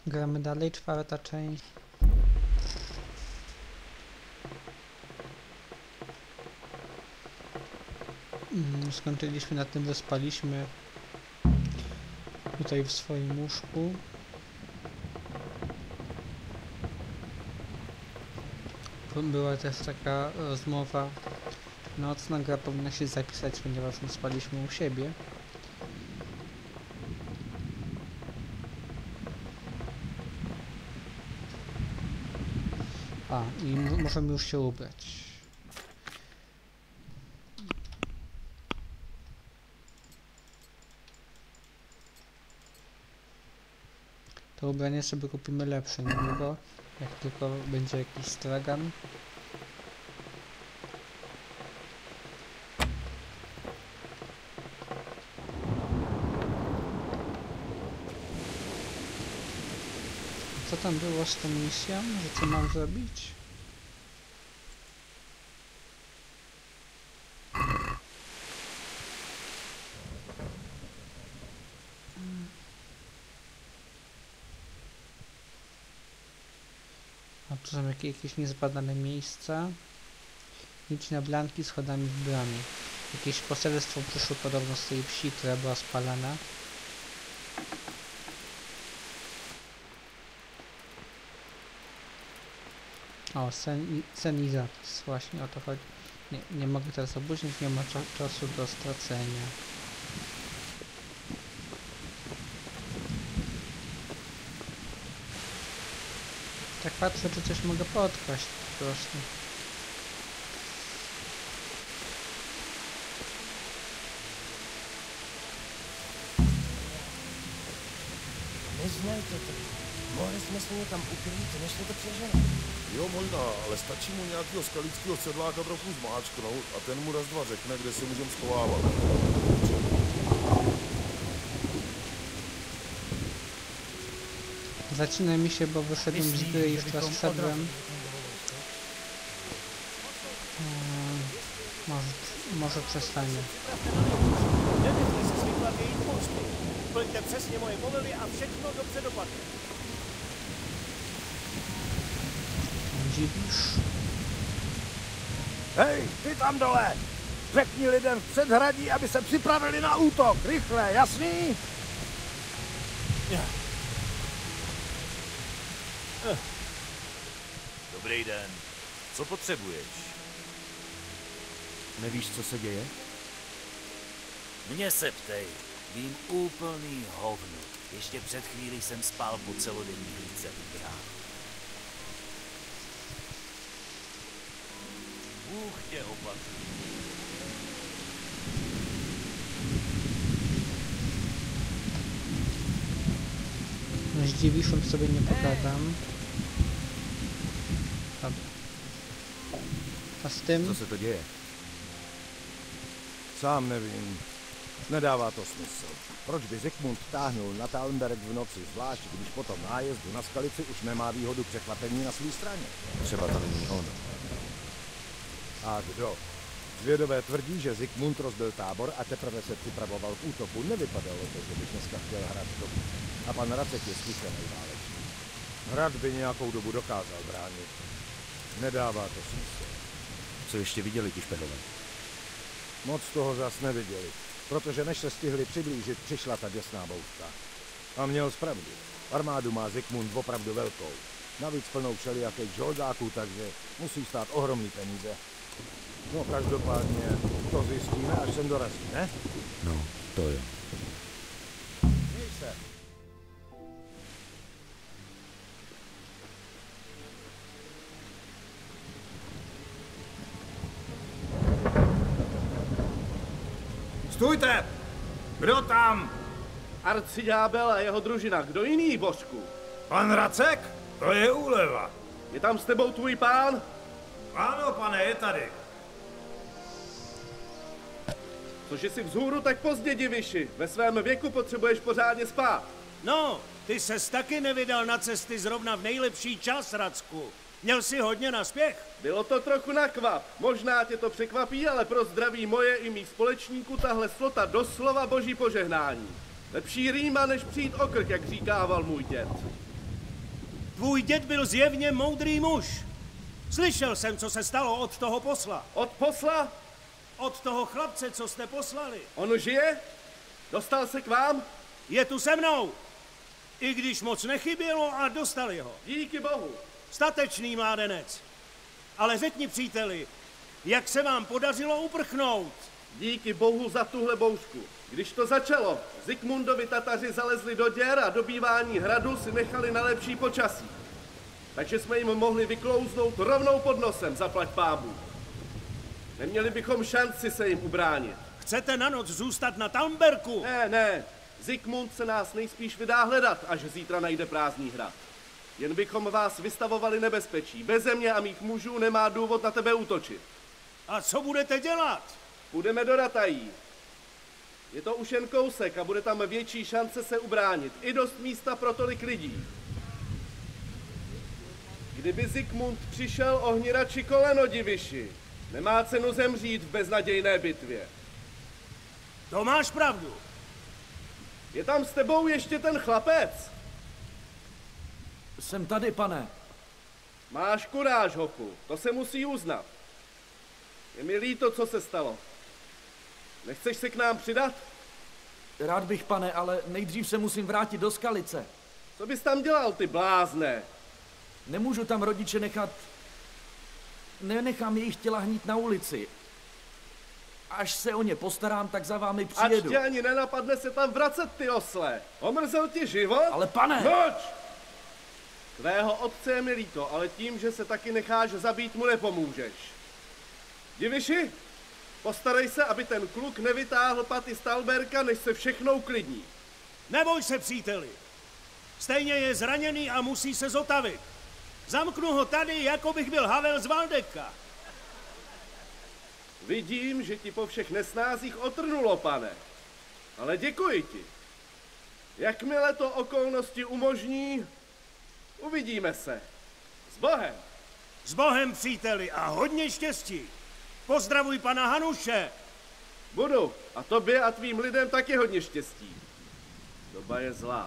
Gramy dalej, 4. część. Skończyliśmy na tym, że spaliśmy tutaj w swoim łóżku. Była też taka rozmowa nocna, gra powinna się zapisać, ponieważ my spaliśmy u siebie. A, i możemy już się ubrać. To ubranie sobie kupimy lepsze niedługo, jak tylko będzie jakiś stragan. Co tam było z tą misją? Że co mam zrobić? A tu są jakieś niezbadane miejsca. Idź na blanki schodami w bramie. Jakieś poselstwo przyszło podobno z tej wsi, która była spalana. O, sen i zapis. Właśnie o to chodzi. Nie mogę teraz opóźnić, nie ma czasu do stracenia. Tak patrzę, czy coś mogę podkraść po prostu. Neznajte to. Mohli jsme se někam ukrýt, než jsme to přežili. Jo, možná, ale stačí mu nějakého skalického sedláka trochu zmáčknout a ten mu raz dva řekne, kde se můžeme schovávat. Zaczyna mi się, bo wyszedłem z gry i teraz wszedłem. Może przestanie. Nebyli se zvykla jejich mosty. Plňte přesně moje povely a všechno dobře dopadne. Dziwisz? Hej, ty tam dole! Řekni lidem v předhradí, aby se připravili na útok. Rychle, jasný? Dobrý den. Co potřebuješ? Nevíš, co se děje? Mně se ptej. Vím úplný hovno. Ještě před chvílí jsem spal po celodenní hlídce u brán. Bůh tě opatruje. No, z Dziwiszem sobie nie pogadam. Dobra. A z tym? Co se to děje? Sám nevím. Nedává to smysl. Proč by Zikmund táhnul na Talmberg v noci, zvlášť když po tom nájezdu na Skalici už nemá výhodu překvapení na své straně? Třeba to není on. A kdo? Zvědové tvrdí, že Zikmund rozbil tábor a teprve se připravoval k útoku. Nevypadalo to, že by dneska chtěl hrát dobře. A pan Racek je zkušený válečník. Hrad by nějakou dobu dokázal bránit. Nedává to smysl. Co ještě viděli ti špehové? Moc toho zas neviděli, protože než se stihli přiblížit, přišla ta děsná bouřka. A měl zpravdu. Armádu má Zikmund opravdu velkou. Navíc plnou všelijakých žoldáků, takže musí stát ohromný peníze. No každopádně to zjistíme, až sem dorazí, ne? No, to jo. Měj se. Stůjte! Kdo tam? Arciďábel a jeho družina, kdo jiný, Božku? Pan Racek? To je úleva. Je tam s tebou tvůj pán? Ano, pane, je tady. Cože jsi vzhůru tak pozdě, Diviši? Ve svém věku potřebuješ pořádně spát. No, ty ses taky nevydal na cesty zrovna v nejlepší čas, Racku. Měl jsi hodně na spěch? Bylo to trochu na kvap. Možná tě to překvapí, ale pro zdraví moje i mých společníků tahle slota doslova boží požehnání. Lepší rýma, než přijít o krk, jak říkával můj děd. Tvůj děd byl zjevně moudrý muž. Slyšel jsem, co se stalo od toho posla. Od posla? Od toho chlapce, co jste poslali. On žije? Dostal se k vám? Je tu se mnou. I když moc nechybělo a dostali ho. Díky bohu. Statečný mládenec. Ale řekni, příteli, jak se vám podařilo uprchnout? Díky bohu za tuhle bouřku. Když to začalo, Zikmundovi Tataři zalezli do děr a dobývání hradu si nechali na lepší počasí. Takže jsme jim mohli vyklouznout rovnou pod nosem, zaplať pámu. Neměli bychom šanci se jim ubránit. Chcete na noc zůstat na Tamberku? Ne. Zikmund se nás nejspíš vydá hledat, až zítra najde prázdný hrad. Jen bychom vás vystavovali nebezpečí. Beze mě a mých mužů nemá důvod na tebe útočit. A co budete dělat? Půjdeme do Ratají. Je to už jen kousek a bude tam větší šance se ubránit. I dost místa pro tolik lidí. Kdyby Zikmund přišel o hníra či koleno, diviši, nemá cenu zemřít v beznadějné bitvě. To máš pravdu. Je tam s tebou ještě ten chlapec? Jsem tady, pane. Máš kuráž, hochu, to se musí uznat. Je mi líto, co se stalo. Nechceš se k nám přidat? Rád bych, pane, ale nejdřív se musím vrátit do Skalice. Co bys tam dělal, ty blázne? Nemůžu tam rodiče nechat... Nenechám jejich těla hnít na ulici. Až se o ně postarám, tak za vámi přijedu. Ať tě ani nenapadne se tam vracet, ty osle. Omrzel ti život? Ale pane! Noč! Tvého otce je mi líto, ale tím, že se taky necháš zabít, mu nepomůžeš. Diviši, postarej se, aby ten kluk nevytáhl paty z Talberka, než se všechno uklidní. Neboj se, příteli. Stejně je zraněný a musí se zotavit. Zamknu ho tady, jako bych byl Havel z Valdeka. Vidím, že ti po všech nesnázích otrnulo, pane. Ale děkuji ti. Jakmile to okolnosti umožní, uvidíme se. S Bohem. S Bohem, příteli, a hodně štěstí. Pozdravuj pana Hanuše. Budu. A tobě a tvým lidem taky hodně štěstí. Doba je zlá.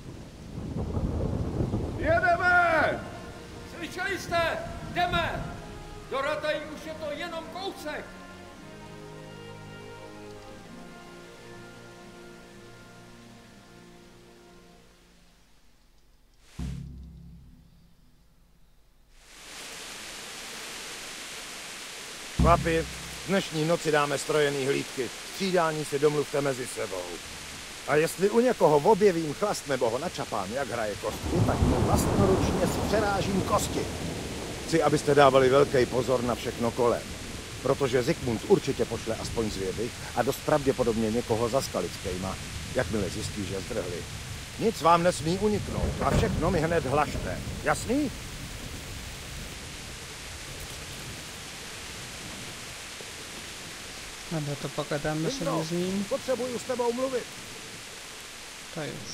Jedeme! Slyšeli jste? Jdeme! Do Ratají už je to jenom kousek! Chlapi, dnešní noci dáme strojený hlídky. Střídání si domluvte mezi sebou. A jestli u někoho objevím chlast nebo ho načapám, jak hraje kostky, tak mu vlastnoručně spřerážím kosti. Chci, abyste dávali velký pozor na všechno kolem. Protože Zikmund určitě pošle aspoň zvědy a dost pravděpodobně někoho za Skalickejma, jakmile zjistí, že zdrhli. Nic vám nesmí uniknout a všechno mi hned hlašte. Jasný? Dobra, to pogadamy sobie z nim. Potřebuju s tebou mluvit. To już.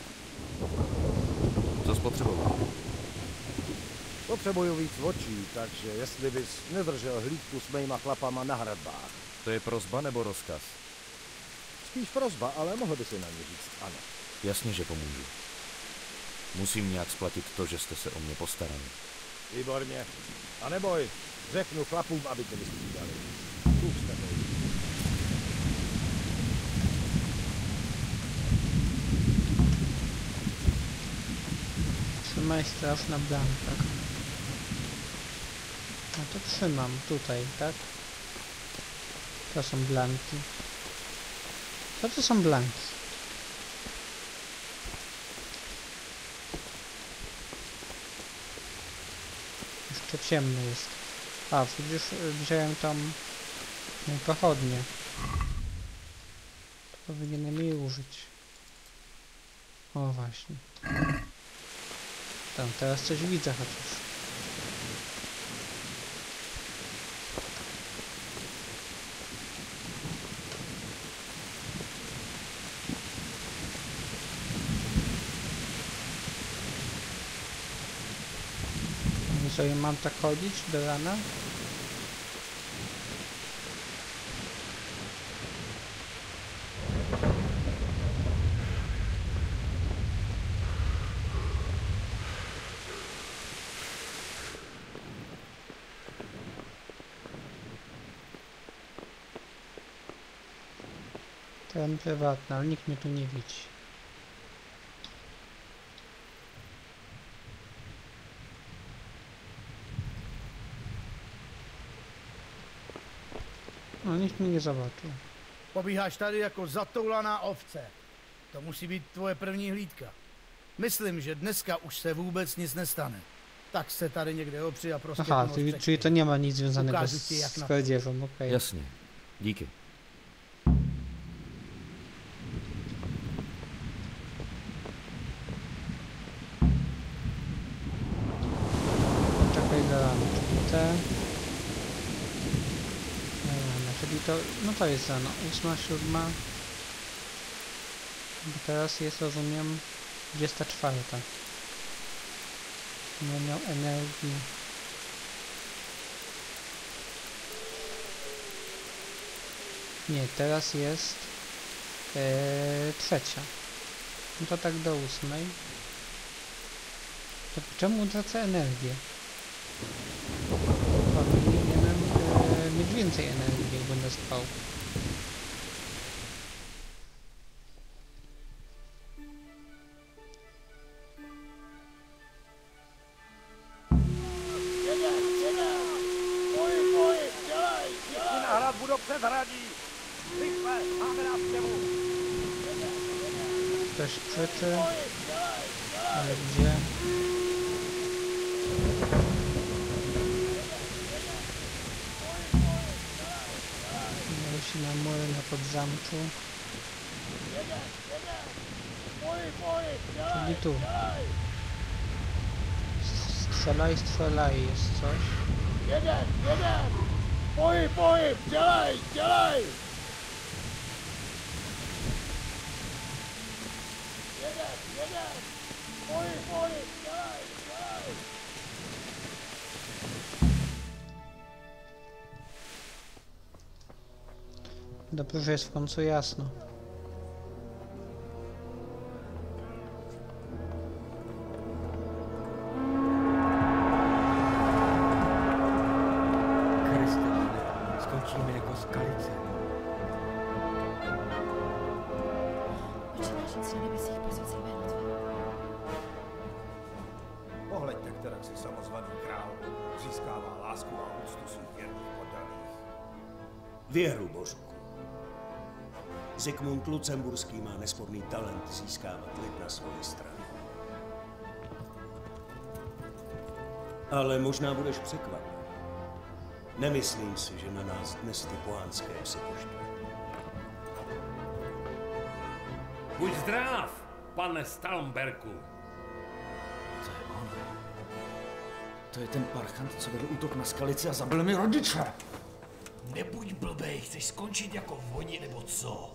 Co spotřeboval? Potřebuju víc očí, takže jestli bys nedržel hlídku s mýma chlapama na hradbách. To je prosba nebo rozkaz? Spíš prosba, ale mohl by si na ní říct ano. Jasně, že pomůžu. Musím nějak splatit to, že jste se o mě postarali. Výborně. A neboj, řeknu chlapům, aby tě vystřídali. Bůh s tebou. Trzymaj straż na blankach. No to trzymam tutaj, tak? To są blanki. Co to są blanki? Jeszcze ciemno jest. A, widzisz, wziąłem tam pochodnie. To powinienem jej użyć. O, właśnie. Tam, teraz coś widzę chociaż. I co, ja mam tak chodzić do rana? Teren prywatny, ale nikt mnie tu nie widzi. No, nikt mnie nie zobaczył. Pobíháš tady jako zatoulaná ovce. To musí být tvoje první hlídka. Myslím, že dneska už se vůbec nic nestane. Tak se tady někde opři a prostě... Aha, czyli to nie ma nic związanego Ukážu ti, jak z na to. kradzieżą, okej. Jasně. Díky. Czekaj do rano, czyli te... Czyli to, no to jest rano, 8, 7. Bo teraz jest, rozumiem, 24. Nie miał energii. Nie, teraz jest 3. No to tak do 8. To czemu tracę energię? Powinienem mieć więcej energii, jak będę spał. Na hradbu do předhradí! Rychle, máme návštěvu! Ktoś krzyczy, ale gdzie? Musi na mury na podzamczu. Czyli tu. Strzelaj, strzelaj, jest coś. Pohyb, dělej! Pohyb, dělej! Dobrze, że jest w końcu jasno. Skončíme jako skalice. Počítáš říct na nebesích pozici jméno tvé? Pohleďte, kterak si samozvaný král získává lásku a úctu svých věrných poddaných. Věru, Božku. Zikmund Lucemburský má nesporný talent získávat lid na svoji stranu. Ale možná budeš překvapen. Nemyslím si, že na nás dnes ty pohánské psy poštve. Buď zdrav, pane Stalmberku. To je on. To je ten parchant, co vedl útok na skalici a zabil mi rodiče. Nebuď blbej, chceš skončit jako v voni nebo co?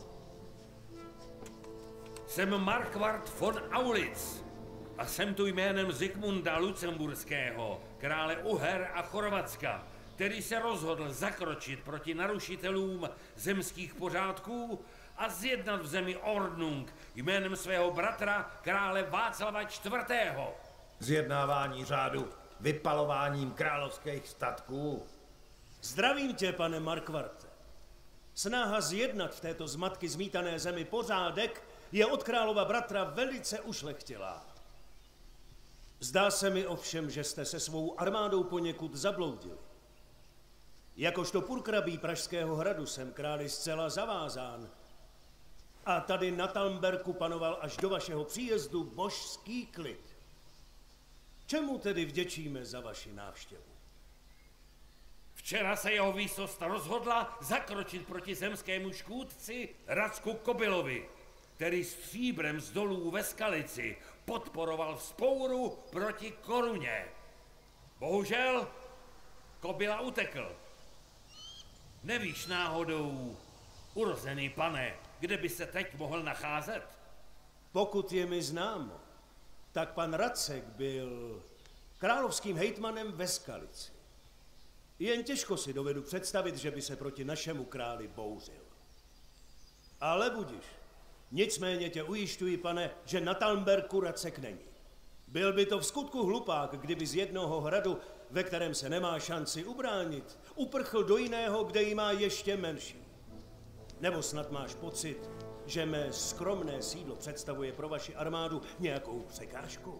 Jsem Markvart von Aulitz a jsem tu jménem Zikmunda Lucemburského, krále Uher a Chorvatska, který se rozhodl zakročit proti narušitelům zemských pořádků a zjednat v zemi Ordnung jménem svého bratra krále Václava IV. Zjednávání řádu vypalováním královských statků. Zdravím tě, pane Markvarte. Snaha zjednat v této zmatky zmítané zemi pořádek je od králova bratra velice ušlechtilá. Zdá se mi ovšem, že jste se svou armádou poněkud zabloudili. Jakožto purkrabí Pražského hradu jsem králi zcela zavázán. A tady na Talmberku panoval až do vašeho příjezdu božský klid. Čemu tedy vděčíme za vaši návštěvu? Včera se jeho výsost rozhodla zakročit proti zemskému škůdci Racku Kobylovi, který stříbrem z dolů ve Skalici podporoval vzpouru proti koruně. Bohužel Kobyla utekl. Nevíš náhodou, urozený pane, kde by se teď mohl nacházet? Pokud je mi známo, tak pan Racek byl královským hejtmanem ve Skalici. Jen těžko si dovedu představit, že by se proti našemu králi bouřil. Ale budiš. Nicméně tě ujišťuji, pane, že na Talmberku Racek není. Byl by to v skutku hlupák, kdyby z jednoho hradu, ve kterém se nemá šanci ubránit, uprchl do jiného, kde ji má ještě menší. Nebo snad máš pocit, že mé skromné sídlo představuje pro vaši armádu nějakou překážku?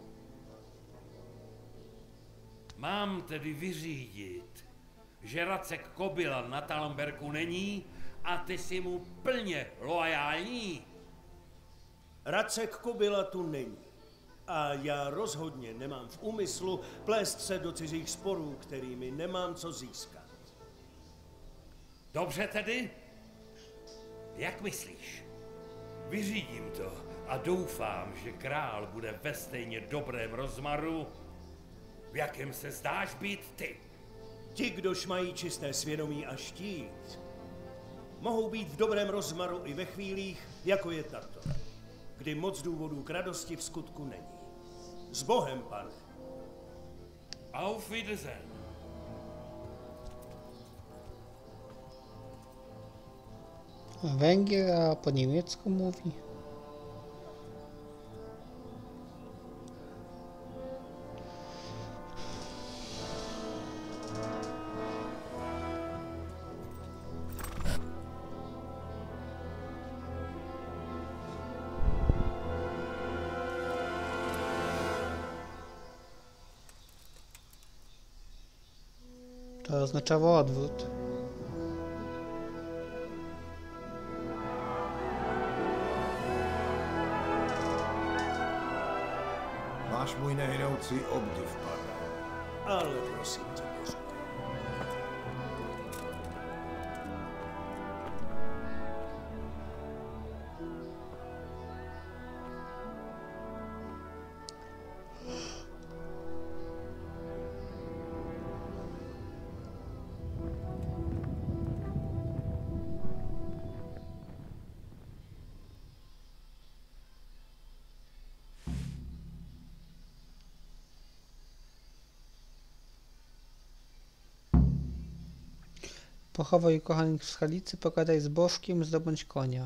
Mám tedy vyřídit, že Racek Kobyla na Talmberku není a ty jsi mu plně loajální? Racek Kobyla tu není. A já rozhodně nemám v úmyslu plést se do cizích sporů, kterými nemám co získat. Dobře tedy? Jak myslíš? Vyřídím to a doufám, že král bude ve stejně dobrém rozmaru, v jakém se zdáš být ty. Ti, kdož mají čisté svědomí a štít, mohou být v dobrém rozmaru i ve chvílích, jako je tato, kdy moc důvodů k radosti v skutku není. S Bohem, pane. Auf Wiedersehen. Węgier, a po niemiecku mówi. To oznaczało odwrót. Máš můj nehynoucí obdiv, pane. Ale prosím tě, Bořku. Pochowaj ukochanych w schalicy, pogadaj z bożkiem, zdobądź konia.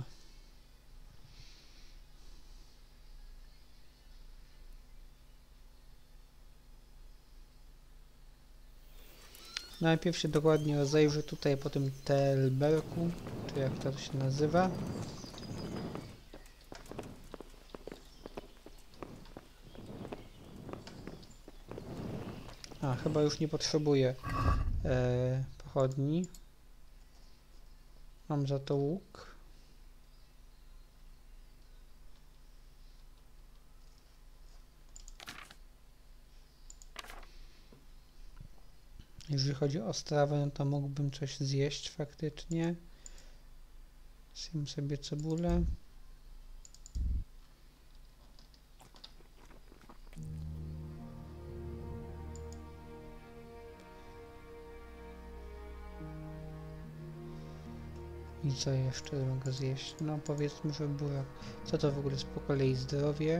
Najpierw się dokładnie rozejrzę tutaj po tym Telberku, czy jak to się nazywa. A, chyba już nie potrzebuję pochodni. Mam za to łuk. Jeżeli chodzi o strawę, no to mógłbym coś zjeść faktycznie. Zjem sobie cebulę. I co jeszcze mogę zjeść? No powiedzmy, że burak. Co to w ogóle jest po kolei? Zdrowie,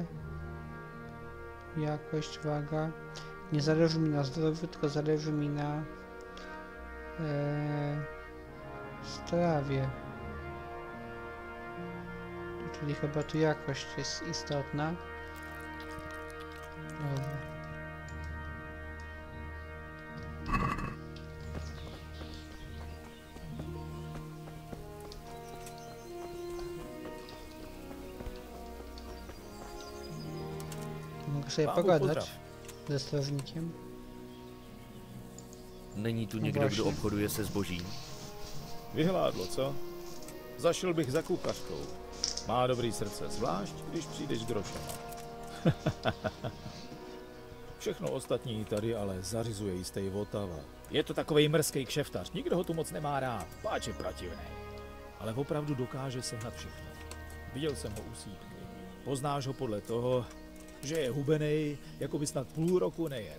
jakość, waga. Nie zależy mi na zdrowiu, tylko zależy mi na strawie. Czyli chyba tu jakość jest istotna. Dobra. Mogę sobie pogadać ze strażnikiem. Není tu někdo, kdo obchoduje se zbožím? Vyhládlo, co? Zašel bych za kuchařkou. Má dobrý srdce, zvlášť když přijdeš s grošem. Všechno ostatní tady ale zařizuje jistý Votava. Je to takovej mrzký kšeftař, nikdo ho tu moc nemá rád, páč je protivný. Ale opravdu dokáže sehnat všechno. Viděl jsem ho u sípky. Poznáš ho podle toho, že je hubenej, jako by snad půl roku nejet.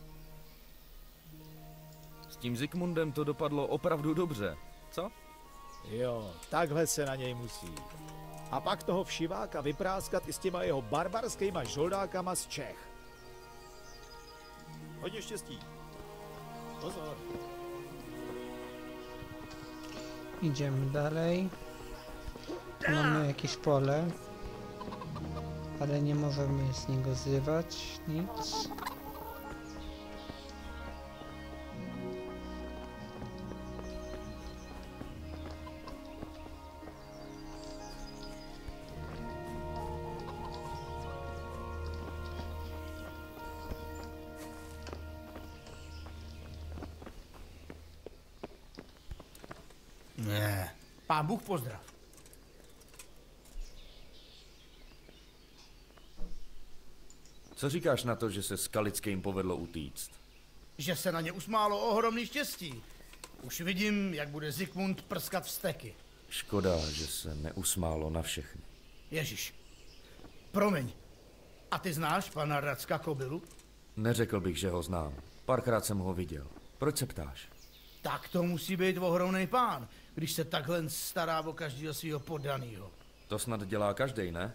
S tím Zikmundem to dopadlo opravdu dobře, co? Jo, takhle se na něj musí. A pak toho všiváka vypráskat i s těma jeho barbarskýma žoldákama z Čech. Hodně štěstí. Pozor. Idziemy dalej. Tu mamy jakieś pole, ale nie możemy z niego zrywać nic. Ne. Pán Bůh pozdrav. Co říkáš na to, že se Skalickým povedlo utíct? Že se na ně usmálo ohromný štěstí. Už vidím, jak bude Zikmund prskat vzteky. Škoda, že se neusmálo na všechny. Ježíš. Promiň. A ty znáš pana Racka Kobylu? Neřekl bych, že ho znám. Párkrát jsem ho viděl. Proč se ptáš? Tak to musí být ohromný pán, když se takhle stará o každého svého poddanýho. To snad dělá každej, ne?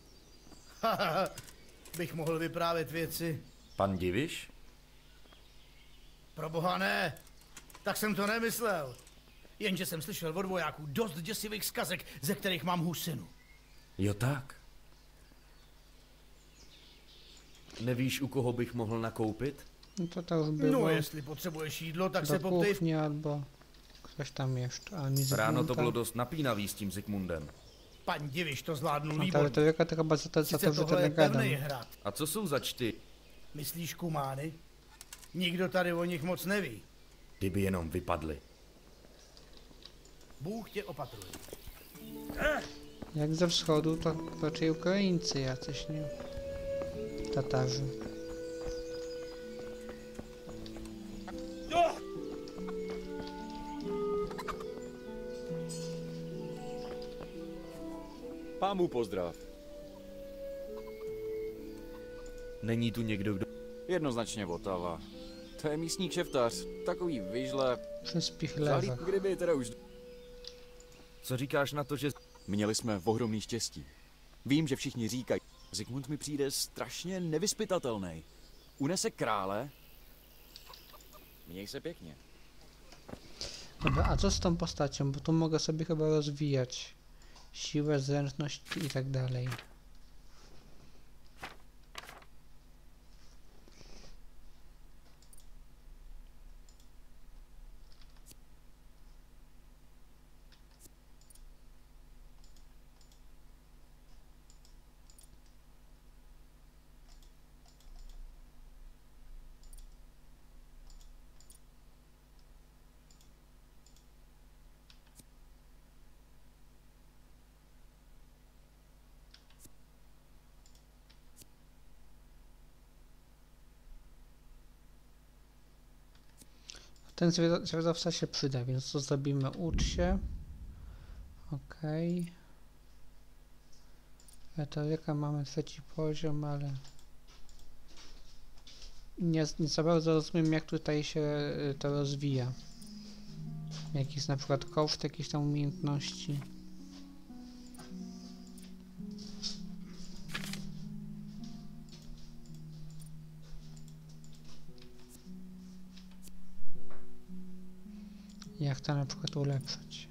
Bych mohl vyprávět věci. Pan Diviš? Proboha ne. Tak jsem to nemyslel. Jenže jsem slyšel od vojáků dost děsivých zkazek, ze kterých mám husinu. Jo tak. Nevíš, u koho bych mohl nakoupit? No to tak už bylo. No, jestli potřebuješ jídlo, tak do se poptej. kuchně, alebo ktož tam ještě. Ráno to bylo dost napínavý s tím Zikmundem. Pan Diviš to zvládnul No, výborně. to je třeba za to, že to negadám. Hrad. A co jsou za čty? Myslíš kumány? Nikdo tady o nich moc neví. Kdyby jenom vypadli. Bůh tě opatruje. Jak ze wschodu, to raczej Ukraińcy jacyś, nie? Tatarzy. Pámu pozdrav. Není tu někdo, kdo... Jednoznačně Votava. To je místní kšeftař, takový vyžle... Přes pichlevech. Kdyby teda už... Co říkáš na to, že... Měli jsme ohromný štěstí. Vím, že všichni říkají, Zikmund mi přijde strašně nevyspytatelný. Unese krále. Měj se pěkně. Dobra, a co z tą postacią? Bo tu mogę sobie chyba rozwijać siłę, zręczność i tak dalej. Ten zwiadowca się przyda, więc to zrobimy, ucz się. Okej. Retoryka mamy 3. poziom, ale nie za bardzo rozumiem, jak tutaj się to rozwija. Jaki jest na przykład koszt jakichś tam umiejętności. Jak to na przykład ulepszyć.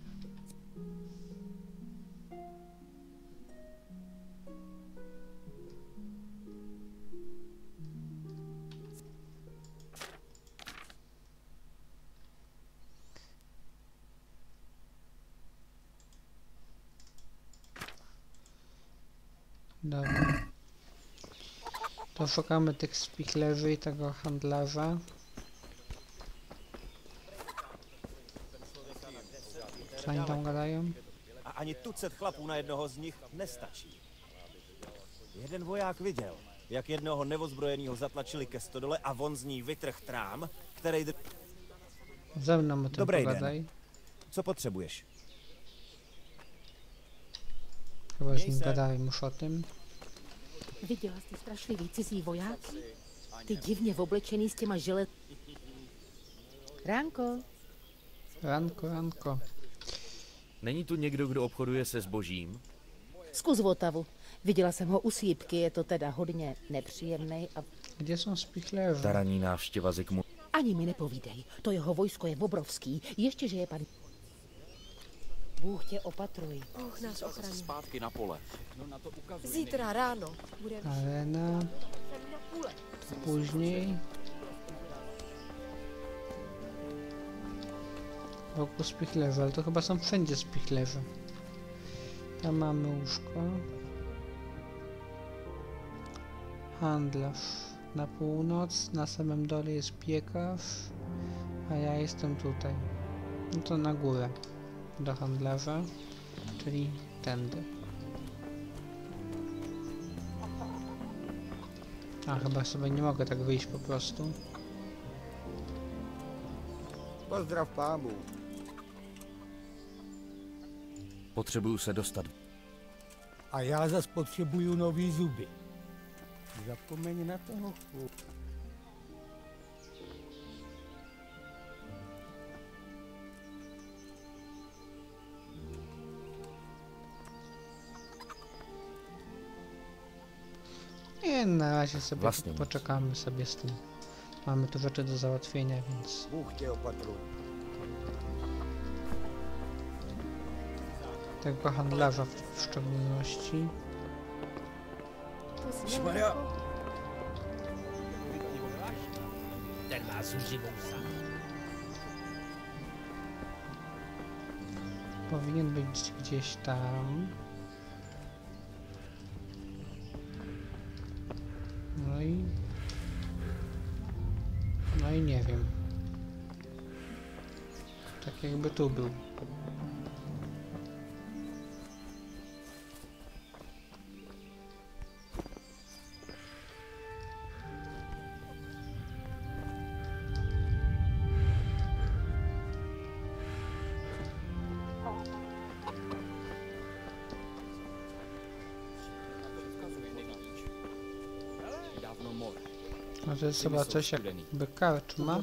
Dobra. To szukamy tych spichlerzy i tego handlarza. Co oni tam gadają? A ani tucet chlapů na jednoho z nich nestačí. Jeden voják viděl, jak jednoho neozbrojeného zatlačili ke stodole a on z ní vytrh trám, který... Ze mną o tym Dobrý pogadaj. den. Co potřebuješ? Chyba z nim gadałem już o tym. Viděla jsi strašlivý cizí vojáky? Ty divně oblečený s těma žilet... Ránko. Ranko, ranko. Není tu někdo, kdo obchoduje se zbožím? Zkus Votavu. Viděla jsem ho u Sýpky, je to teda hodně nepříjemný a... Kde jsou spichlerzy? Ta ranní návštěva Zikmunda. Ani mi nepovídej, to jeho vojsko je obrovský, ještě že je pan... Bůh tě opatruj. Bůh nás ochrání. Zpátky na pole. No na to ukazuje. Zítra ráno budeme. Arena. Później. Wokół spichlerzy, ale to chyba są wszędzie spichlerzy. Tam mamy łóżko. Handlarz. Na północ, na samym dole jest piekarz, a ja jestem tutaj. No to na górę. do handlarza, czyli tędy. A, chyba sobie nie mogę tak wyjść po prostu. Pozdrav pámu. Potřebuju se dostat. A já zas potřebuju nový zuby. Zapomeň na toho chlup. Nie, na razie sobie Właśnie poczekamy sobie z tym. Mamy tu rzeczy do załatwienia, więc... Bůh tě opatruj. Tego handlarza w szczególności. Šmarja! Ten má zuřivou sám. Powinien być gdzieś tam. No i nie wiem. Tak jakby tu był. No to jest chyba coś jakby karczma.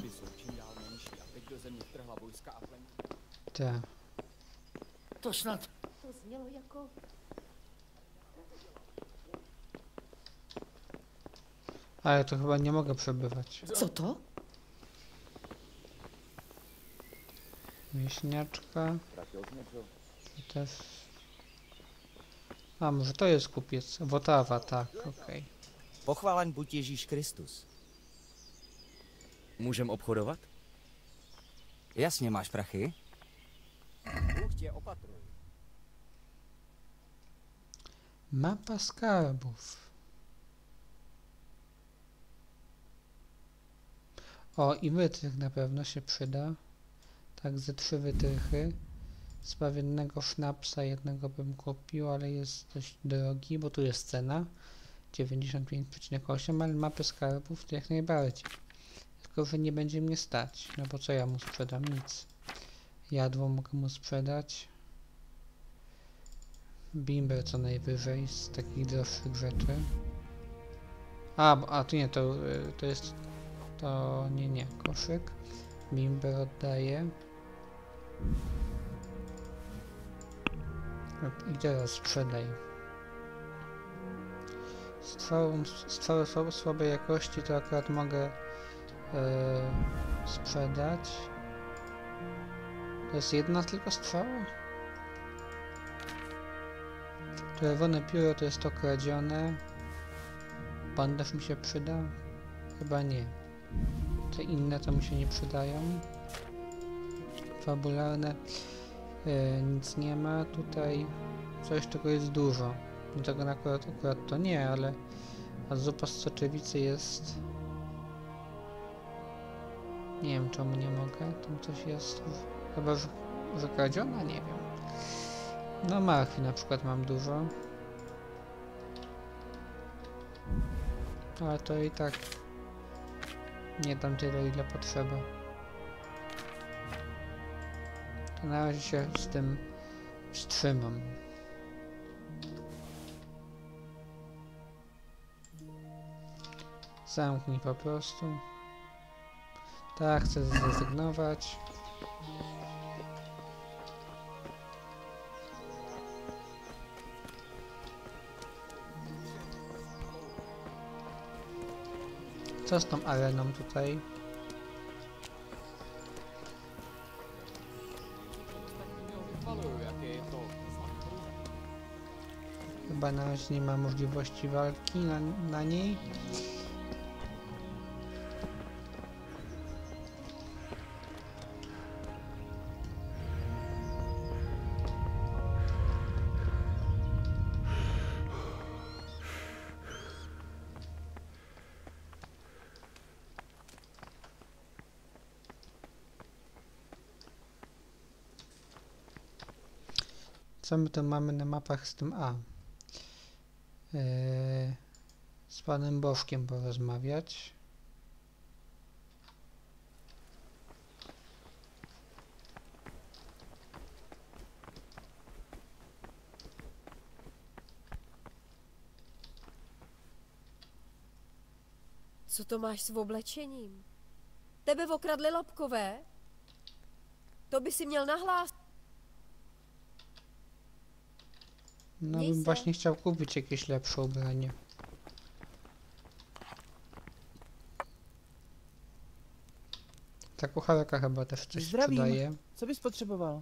Tak. To snad. To znělo jako... Ale to chyba nie mogę przebywać. Co to? Wieśniaczka. To też... A, może to jest kupiec. Wotawa, tak, okej. Pochválen buď Ježíš Kristus. Můžem obchodovat? Jasně, máš prachy? Bůh tě opatruj. Mapa skarbów. O, i wytrych na pewno się przyda. Tak, ze 3 wytrychy. Sprawiednego sznapsa jednego bym kupił, ale jest dość drogi, bo tu jest cena 95,8, ale mapy skarbów to jak najbardziej. Tylko, że nie będzie mnie stać, no bo co ja mu sprzedam? Nic. Jadło mogę mu sprzedać. Bimber co najwyżej z takich droższych rzeczy. A tu nie, to jest... To nie, koszyk. Bimber oddaję. I teraz sprzedaj. Strzały słabej jakości to akurat mogę sprzedać. To jest jedna tylko strzała? Czerwone pióro to jest to kradzione. Bandaż mi się przyda? Chyba nie. Te inne to mi się nie przydają. Fabularne. Nic nie ma. Tutaj coś, czego jest dużo. Tego akurat to nie, ale a zupa z soczewicy jest... Nie wiem czemu nie mogę. Tam coś jest... Chyba, że kradziona? Nie wiem. No marchwi na przykład mam dużo. Ale to i tak nie dam tyle, ile potrzeba. To na razie się z tym wstrzymam. Zamknij po prostu. Tak, chcę zrezygnować. Co z tą areną tutaj? Chyba na razie nie ma możliwości walki na niej. Co my to máme na mapach z tym A? Z panem Bożkiem porozmawiać. Co to máš s oblečením? Tebe okradli lopkové? To by si měl nahlásit. No bym właśnie chciał kupić jakieś lepsze ubranie. Ta kucharka chyba też coś sprzedaje. Co bys potřeboval?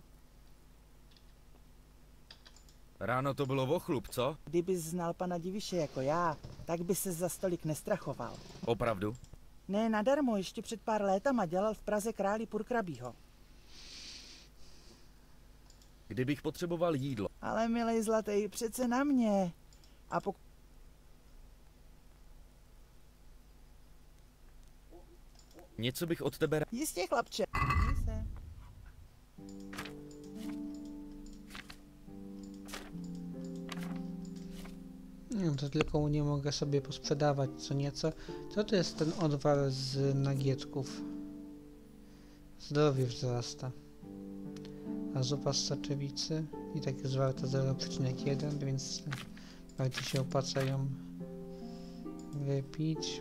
Ráno to bylo ochlup, co? Kdybys znal pana Diviše jako já, tak by se za stolik nestrachoval. Opravdu? Ne, nadarmo, ještě před pár létama dělal v Praze králi Purkrabího. Kdybych potřeboval jídlo. Ale milej zlatý, přece na mě. A Něco bych od tebe... Jistě, chlapče. Měj se. No to tylko nie mogę sobie posprzedawać co nieco. Co to jest ten odwar z nagietków? Zdrowie wzrasta. A zupa z soczewicy i tak jest warta 0,1, więc bardziej się opłaca ją wypić.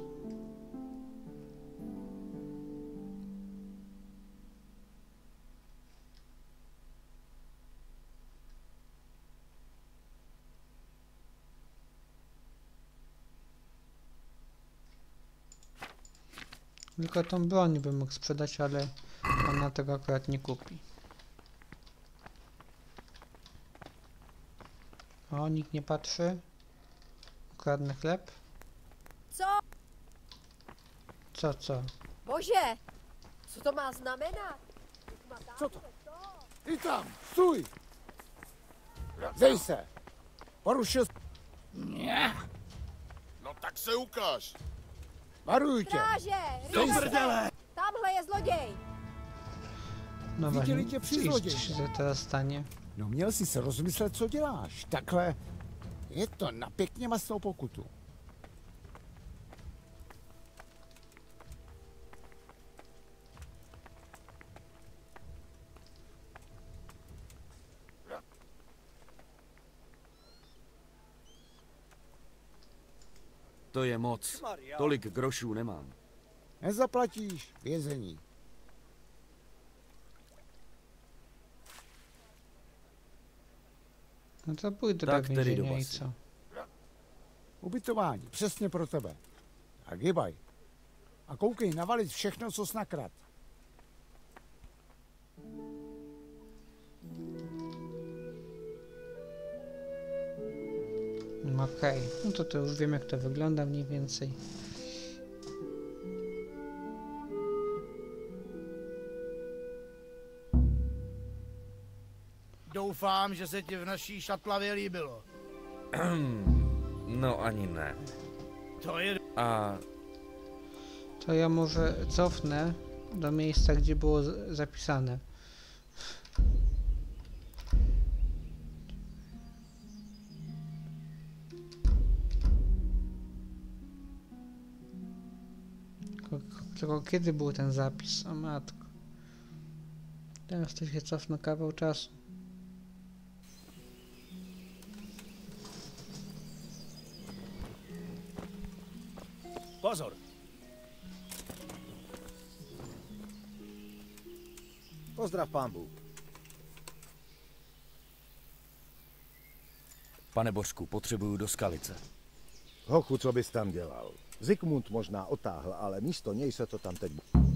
Tylko tą broń bym mógł sprzedać, ale ona tego akurat nie kupi. O, nikt nie patrzy. Ukradnę chleb. Co? Co? Bože, co to má znamenat? Co to? Ty tam, stůj! Dej se! Porušil... Ne. No tak se ukáž. Varuju tě! Stráže! Do prdele! Tamhle je zloděj! No Viděli właśnie, tě při co zloději. się teraz stanie? No měl jsi se rozmyslet, co děláš. Takhle je to na pěkně masnou pokutu. To je moc. Tolik grošů nemám. Nezaplatíš vězení. No to pójdę Tak do tedy do więzienia i basy. co? Ubytování, přesně pro tebe. Tak hybaj. A koukej navalit všechno, co jsi nakrad. Okej, no to już wiem jak to wygląda mniej więcej. Doufám, že se ti v naší šatlavě líbilo. No ani ne. To je... A To ja może cofnę do miejsca, gdzie było zapisane. Tylko kiedy był ten zapis? O matko. Teraz to się cofnę kawał czasu. Pozor! Pozdrav, pán Bůh. Pane Božku, potřebuju do Skalice. Hochu, co bys tam dělal? Zikmund možná otáhl, ale místo něj se to tam teď...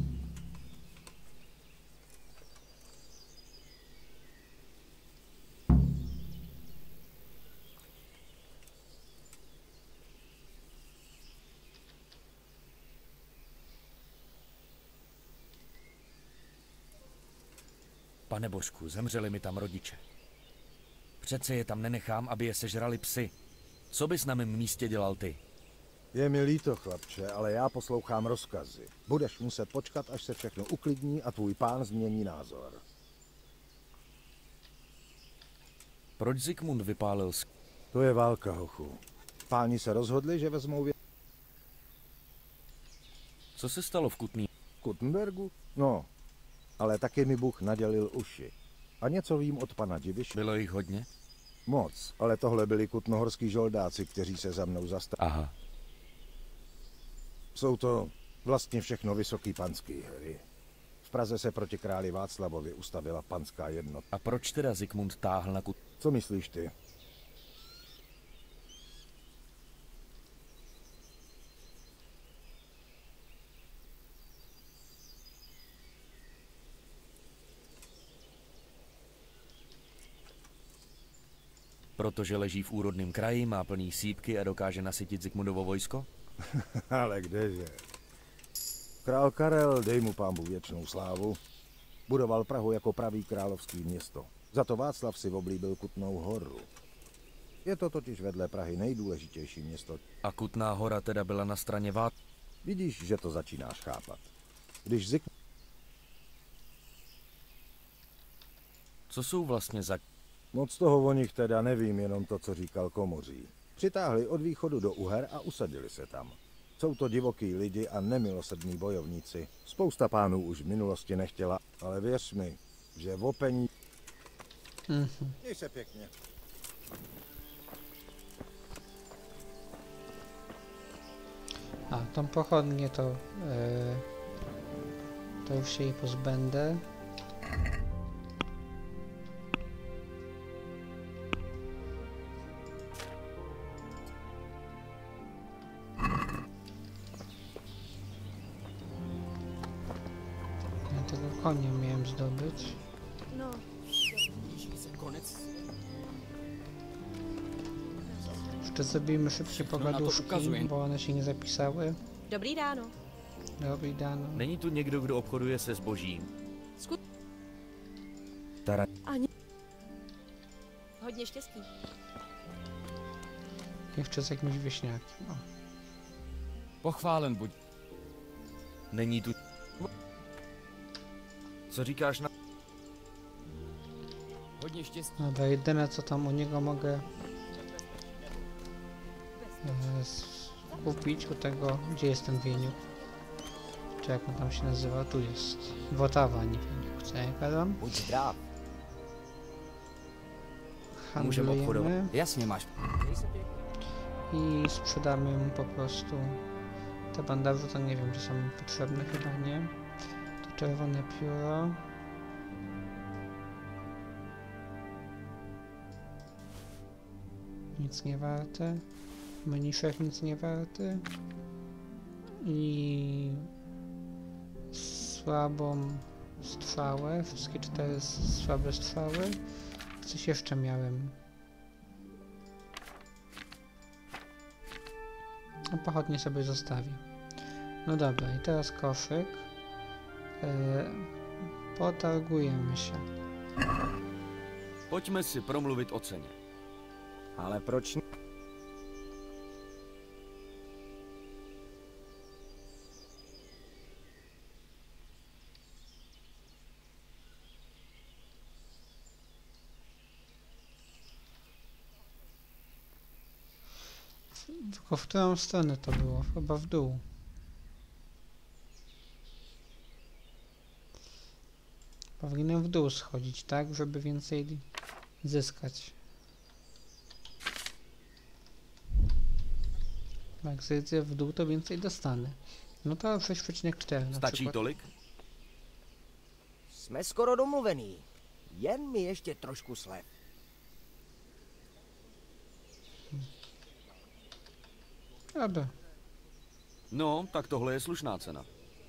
Pane Božku, zemřeli mi tam rodiče. Přece je tam nenechám, aby je sežrali psi. Co bys na mém místě dělal ty? Je mi líto, chlapče, ale já poslouchám rozkazy. Budeš muset počkat, až se všechno uklidní a tvůj pán změní názor. Proč Zikmund vypálil To je válka, hochu. Páni se rozhodli, že vezmou Co se stalo v Kutný? Kuttenbergu? No, ale taky mi Bůh nadělil uši. A něco vím od pana Diviš. Bylo jich hodně? Moc, ale tohle byli kutnohorský žoldáci, kteří se za mnou zastavili. Aha. Jsou to vlastně všechno vysoký panský hry. V Praze se proti králi Václavovi ustavila panská jednota. A proč teda Zikmund táhl na Co myslíš ty? Protože leží v úrodném kraji, má plný sýpky a dokáže nasytit Zikmundovo vojsko? Ale kdeže? Král Karel, dej mu pánbu věčnou slávu, budoval Prahu jako pravý královský město. Za to Václav si oblíbil Kutnou Horu. Je to totiž vedle Prahy nejdůležitější město. A Kutná Hora teda byla na straně Vidíš, že to začínáš chápat. Když Co jsou vlastně za... Moc toho o nich teda nevím, jenom to, co říkal Komoří. Přitáhli od východu do Uher a usadili se tam. Jsou to divoký lidi a nemilosrdní bojovníci. Spousta pánů už v minulosti nechtěla, ale věř mi, že v opení... Měj se pěkně. A tam pochodnie to już się jej pozbędę. Ja tego konia miałem zdobyć. No. Jeszcze zrobimy szybkie pogaduszki, bo one się nie zapisały. Dobrý ráno. Dobrý ráno. Není tu někdo, kdo obchoduje se zbožím? Ani. Hodně štěstí. Jeszcze z jakimś wieśniakiem. O. Pochválen buď. Není tu... Co říkáš na... Hodně štěstí. Dobra, jedyne co tam u niego mogę kupić u tego, gdzie jest ten wieniuk. Czy jak on tam się nazywa? Tu jest. Wotawa, nie wieniuk. Co ja gadam? Buď zdrav. Můžeme obchodovat. Handlujemy Jasně máš. i sprzedamy mu po prostu te bandaże, to nie wiem, czy są potrzebne, chyba nie. To czerwone pióro. Nic nie warte. Mniszek nic nie warty. I słabą strzałę. Wszystkie 4 słabe strzały. Coś jeszcze miałem. No pochodnie sobie zostawię. No dobra, i teraz koszyk. Potargujemy się. Pojďme si promluvit o ceně. Ale proč? Tylko w którą stronę to było? Chyba w dół. Powinienem w dół schodzić, tak? Żeby więcej zyskać. Jak zejdę w dół, to więcej dostanę. No to 6,4 na Stačí przykład. tolik? Jsme skoro domluvený. Jen mi ještě trošku slev. Dobra. No, tak tohle je slušná cena.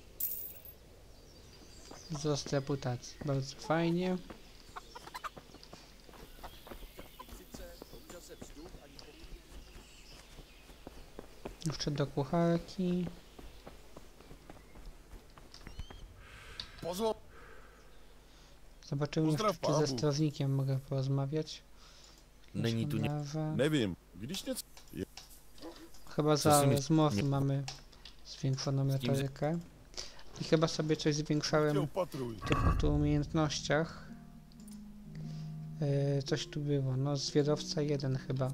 Wzrost reputacji. Bardzo fajnie. Jeszcze do kucharki. Zobaczymy jeszcze, czy ze strażnikiem mogę porozmawiać. Není tu Nevím, když něco... Chyba za rozmowy mamy zwiększoną retorykę. I chyba sobie coś zwiększałem w tych oto umiejętnościach. Coś tu było, no zwiadowca 1 chyba.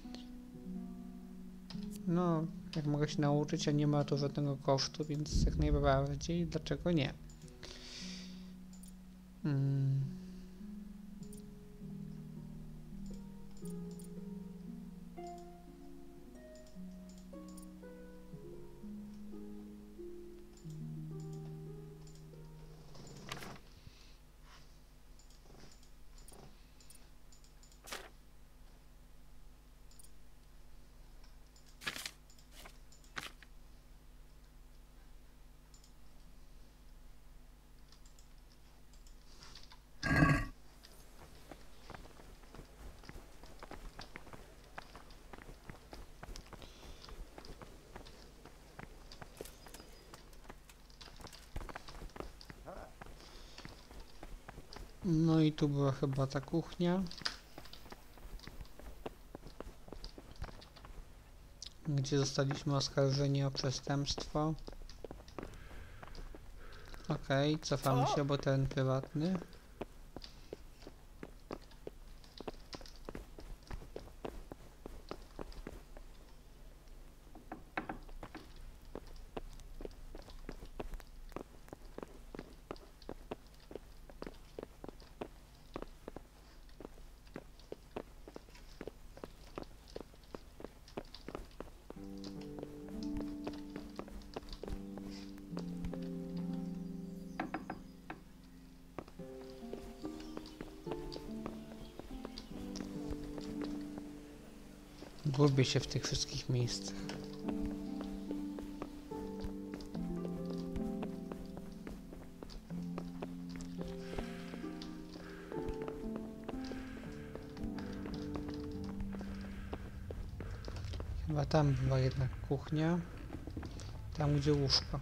No, jak mogę się nauczyć, a nie ma to żadnego kosztu, więc jak najbardziej, dlaczego nie? No i tu była chyba ta kuchnia, gdzie zostaliśmy oskarżeni o przestępstwo. Okej, cofamy się, bo ten prywatny. Gubię się w tych wszystkich miejscach. Chyba tam była jednak kuchnia. Tam gdzie łóżko.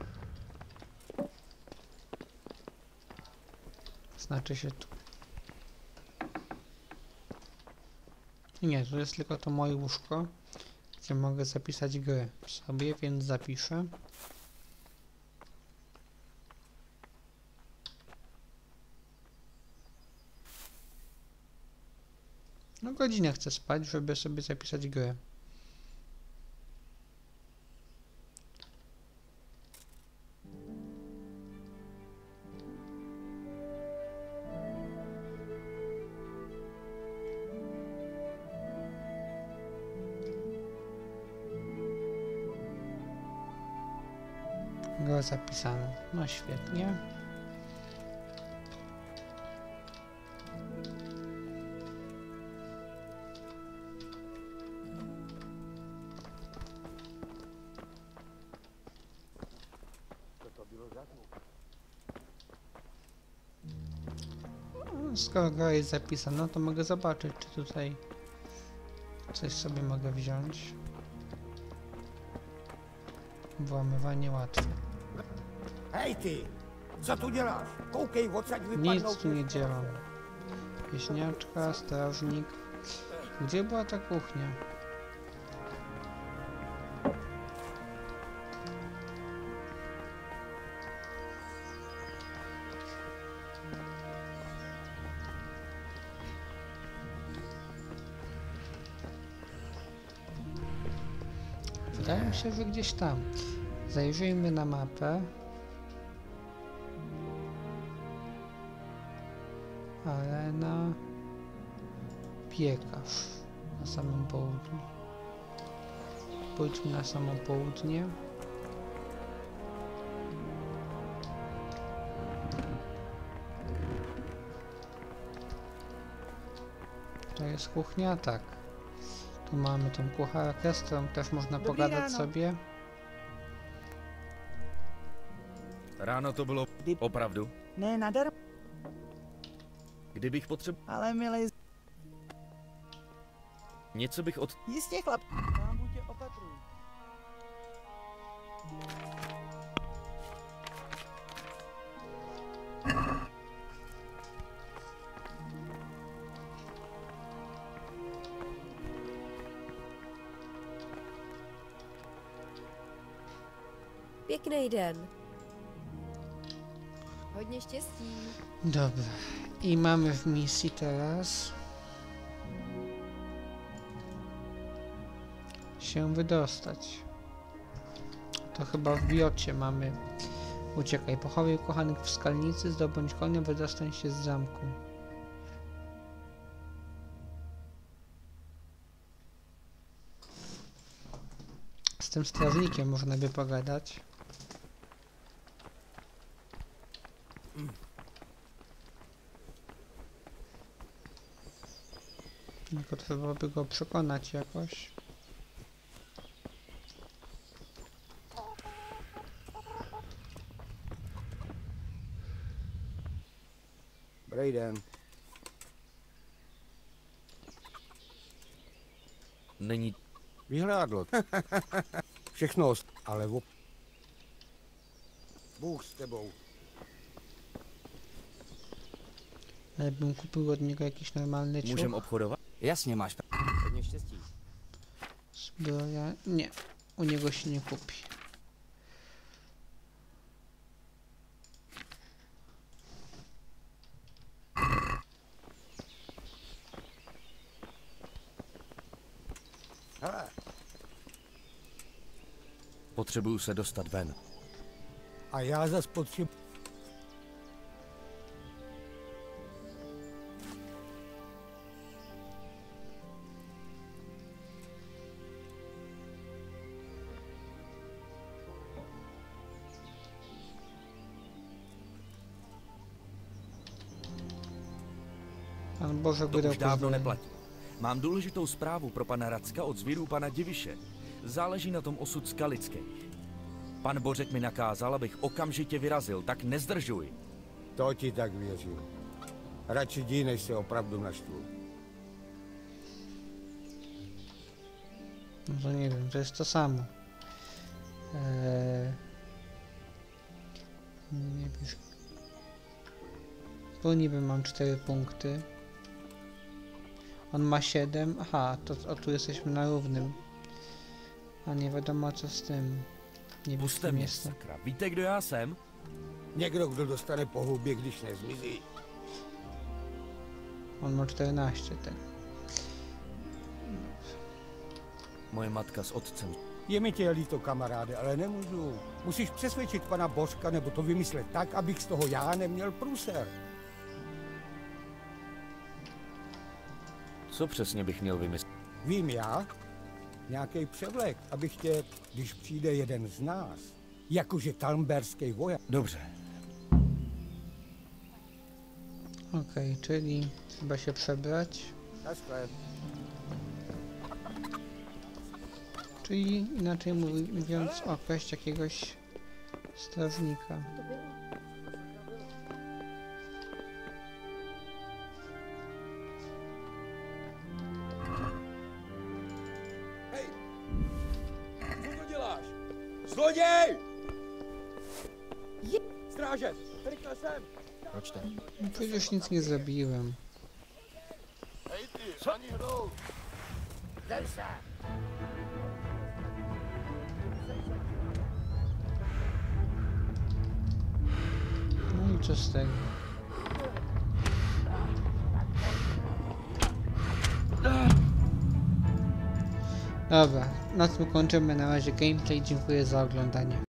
Znaczy się tu. Nie, to jest tylko to moje łóżko, gdzie mogę zapisać grę sobie, więc zapiszę. No godzinę chcę spać, żeby sobie zapisać grę. Gra zapisana. No świetnie. Skoro gra jest zapisana, to mogę zobaczyć, czy tutaj coś sobie mogę wziąć. Włamywanie łatwe. Hej ty! Co tu děláš? Koukej, odsaď vypadnou... Nic tu nie działam. Wieśniaczka, strażnik. Gdzie była ta kuchnia? Wydaje mi się, że gdzieś tam. Zajrzyjmy na mapę. Arena. Piekarz. Na samym południu. Pójdźmy na samo południe. To jest kuchnia? Tak. Tu mamy tą kucharkę, z którą też można pogadać sobie. Ráno to bylo opravdu? Ne, nadarmo. Kdybych potřeboval... Ale milej... Něco bych od... Jistě, chlap. Pán buď tě opatruj. Pěkný den. Hodně štěstí. Dobra. I mamy w misji teraz się wydostać. To chyba w biocie mamy. Uciekaj, pochowaj ukochanych w skalnicy, zdobądź konia, wydostań się z zamku. Z tym strażnikiem można by pogadać. Tylko trzeba by go przekonać jakoś. Brejden. Není... Vyhládlo. Všechno, ale Bůh s tebou. Ale bym kupił od niego jakiś normalny ciuch. Můžem obchodovat? Jasně, máš hodně štěstí. Zbroja... Nie, u niego się nie kupi. Hele. Potřebuju se dostat ven. A já zas potřebuji... Pan Bože, to už dávno neplatí. Mám důležitou zprávu pro pana Racka od zvěrů pana Diviše. Záleží na tom osud skalických. Pan Bořek mi nakázal, abych okamžitě vyrazil, tak nezdržuj. To ti tak věřím. Radši jdi, než se opravdu naštvu. No to nie wiem, to jest to samo. Nie wiesz. Bo niby mam 4 punkty. On ma 7. Aha, to o, tu jesteśmy na równym. A nie wiadomo co z tym. Nie Puste mě, sakra. Víte, kdo já jsem? Někdo, kdo dostane po hubě, když nezmizí. On ma 14 ten. Moje matka s otcem. Je mi tě líto, kamaráde, ale nemůžu. Musíš přesvědčit pana Bořka, nebo to vymyslet tak, abych z toho já neměl průser. Co přesně bych měl vymyslet? Vím já. Nějaký převlek, abych tě, když přijde jeden z nás, jakože talmberský voják. Dobře. Okej, czyli trzeba się przebrać. Czyli inaczej mówiąc, okraść jakiegoś strażnika. Zloděj! Stráže, rychle sem! Proč tak? No przecież nic nie zrobiłem. Hej ty, ani hrou! Dej se! No i co z tego? Dobra, na tym kończymy na razie gameplay. Dziękuję za oglądanie.